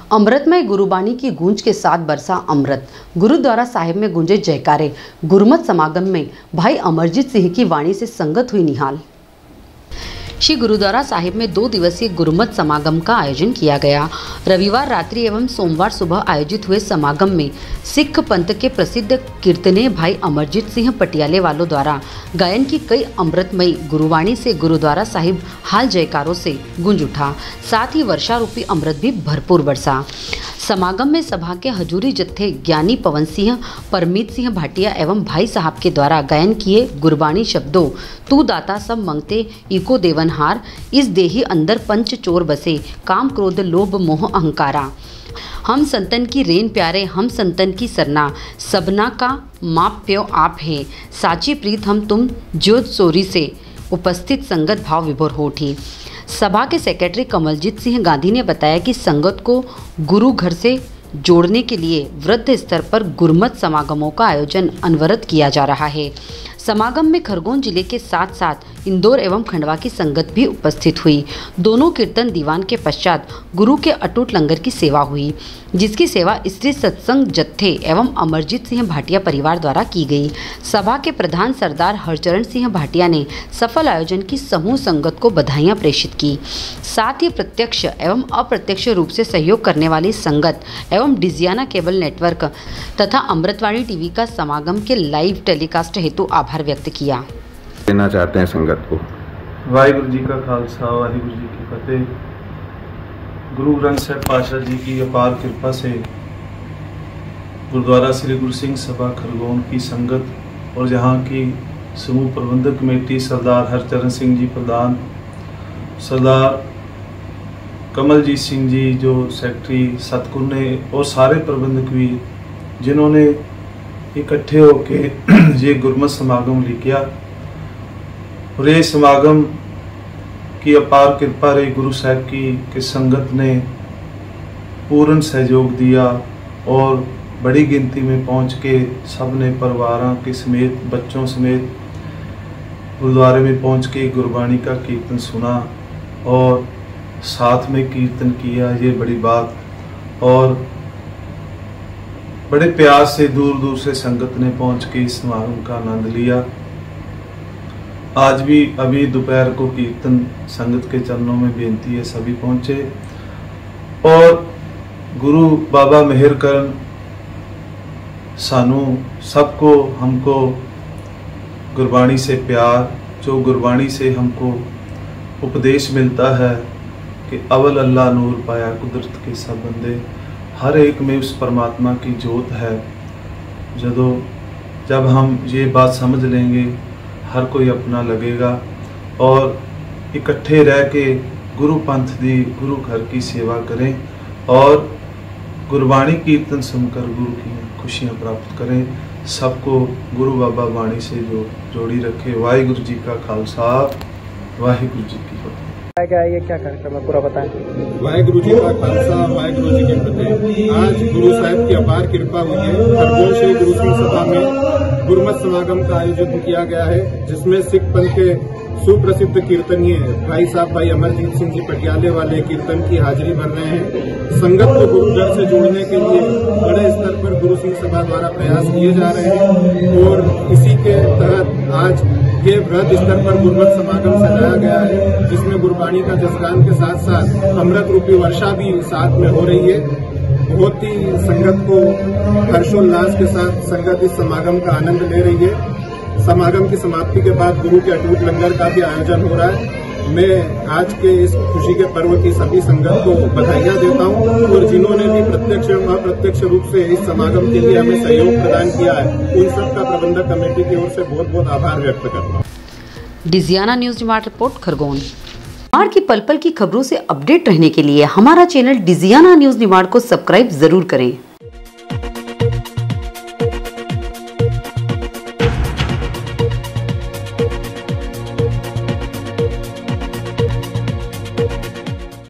अमृतमय गुरुबाणी की गूंज के साथ बरसा अमृत। गुरुद्वारा साहिब में गूंजे जयकारे। गुरमत समागम में भाई अमरजीत सिंह की वाणी से संगत हुई निहाल। श्री गुरुद्वारा साहिब में 2 दिवसीय गुरमत समागम का आयोजन किया गया। रविवार रात्रि एवं सोमवार सुबह आयोजित हुए समागम में सिख पंथ के प्रसिद्ध कीर्तनीय भाई अमरजीत सिंह पटियाले वालों द्वारा गायन की कई अमृतमयी गुरुवाणी से गुरुद्वारा साहिब हाल जयकारों से गूंज उठा। साथ ही वर्षा रूपी अमृत भी भरपूर बरसा। समागम में सभा के हजूरी जत्थे ज्ञानी पवन सिंह, परमीत सिंह भाटिया एवं भाई साहब के द्वारा गायन किए गुरबाणी शब्दों तू दाता सब मंगते इको देवनहार, इस देही अंदर पंच चोर बसे, काम क्रोध लोभ मोह अहंकारा, हम संतन की रेन प्यारे हम संतन की सरना, सबना का माप प्यो आप है, साची प्रीत हम तुम ज्योत सोरी से उपस्थित संगत भाव विभोर हो उठी। सभा के सेक्रेटरी कमलजीत सिंह गांधी ने बताया कि संगत को गुरु घर से जोड़ने के लिए वृद्ध स्तर पर गुरमत समागमों का आयोजन अनवरत किया जा रहा है। समागम में खरगोन जिले के साथ साथ इंदौर एवं खंडवा की संगत भी उपस्थित हुई। दोनों कीर्तन दीवान के पश्चात गुरु के अटूट लंगर की सेवा हुई, जिसकी सेवा स्त्री सत्संग जत्थे एवं अमरजीत सिंह भाटिया परिवार द्वारा की गई। सभा के प्रधान सरदार हरचरण सिंह भाटिया ने सफल आयोजन की समूह संगत को बधाइयां प्रेषित की। साथ ही प्रत्यक्ष एवं अप्रत्यक्ष रूप से सहयोग करने वाली संगत एवं डिजियाना केबल नेटवर्क तथा अमृतवाणी टीवी का समागम के लाइव टेलीकास्ट हेतु आभार व्यक्त किया। देना चाहते हैं संगत को। वाहिगुरु जी का खालसा वाहिगुरु जी की फतेह। गुरु ग्रंथ साहिब पातशाह जी की अपार कृपा से गुरुद्वारा श्री गुरु सिंह सभा खरगोन की संगत और यहाँ की समूह प्रबंधक कमेटी सरदार हरचरण सिंह जी प्रधान, सरदार कमलजीत सिंह जी जो सेक्रेटरी सतकुरने और सारे प्रबंधक भी जिन्होंने इकट्ठे होके ये गुरमत समागम लिखा और ये समागम की अपार कृपा रही गुरु साहब की कि संगत ने पूर्ण सहयोग दिया और बड़ी गिनती में पहुंच के सब ने परिवारों के समेत बच्चों समेत गुरुद्वारे में पहुंच के गुरबाणी का कीर्तन सुना और साथ में कीर्तन किया। ये बड़ी बात और बड़े प्यार से दूर दूर से संगत ने पहुंच के इस समागम का आनंद लिया। आज भी अभी दोपहर को कीर्तन संगत के चरणों में बेनती है सभी पहुंचे और गुरु बाबा मेहर करन सानू सबको हमको गुरबाणी से प्यार, जो गुरबाणी से हमको उपदेश मिलता है कि अवल अल्लाह नूर पाया कुदरत के सब बंदे, हर एक में उस परमात्मा की जोत है। जब हम ये बात समझ लेंगे हर कोई अपना लगेगा और इकट्ठे रह के गुरु पंथ दी गुरु घर की सेवा करें और गुरबाणी कीर्तन सुनकर गुरु की खुशियाँ प्राप्त करें। सबको गुरु बाबा वाणी से जो जोड़ी रखे। वाहिगुरु जी का खालसा वाहिगुरु जी की फतेह। क्या ये क्या कार्यक्रम है पूरा बताएं। वाहिगुरु जी का खालसा वाहिगुरु जी की फतेह। आज गुरु साहब की अपार कृपा हुई है। खरगोन श्री गुरु सिंह सभा में गुरमत समागम का आयोजन किया गया है, जिसमें सिख पंथ के सुप्रसिद्ध कीर्तनीय भाई साहब भाई अमरजीत सिंह जी पटियाले वाले कीर्तन की हाजिरी भर रहे हैं। संगत को गुरु घर से जोड़ने के लिए बड़े स्तर पर गुरु सिंह सभा द्वारा प्रयास किए जा रहे हैं और इसी के तहत आज ये वृहद स्तर पर गुरमत समागम सजाया गया है, जिसमें गुरबाणी का जसगान के साथ साथ अमृत रूपी वर्षा भी साथ में हो रही है। बहुत ही संगत को हर्षोल्लास के साथ संगत इस समागम का आनंद ले रही है। समागम की समाप्ति के बाद गुरु के अटूट लंगर का भी आयोजन हो रहा है। मैं आज के इस खुशी के पर्व की सभी संगत को बधाइयां देता हूं और जिन्होंने भी प्रत्यक्ष एवं अप्रत्यक्ष रूप से इस समागम के लिए हमें सहयोग प्रदान किया है, उन सबका प्रबंधक कमेटी की ओर से बहुत बहुत आभार व्यक्त करता हूं। Digiana news Nimar report Khargone. निमाड़ की पल पल की खबरों से अपडेट रहने के लिए हमारा चैनल डिजियाना न्यूज निमाड़ को सब्सक्राइब जरूर करें।